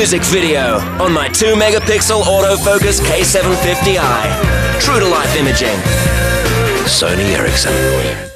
music video on my 2-megapixel autofocus K750i. True to life imaging. Sony Ericsson.